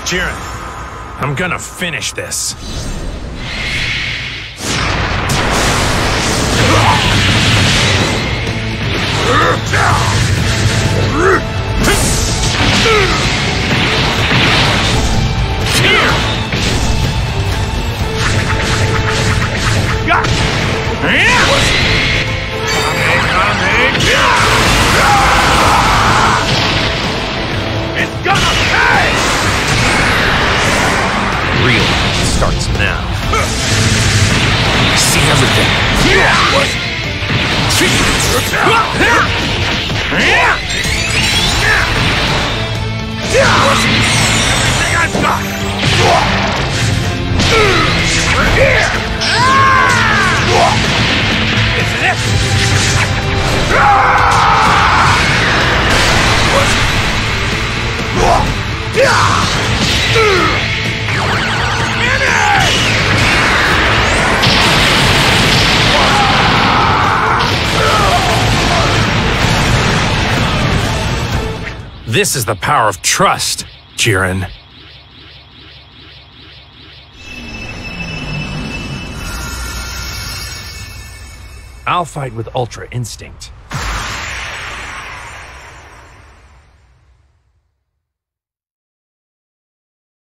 Jiren, I'm gonna finish this. It's gonna pay! Real starts now. I see everything. Everything I've got! Here! Isn't it? This is the power of trust, Jiren. I'll fight with Ultra Instinct.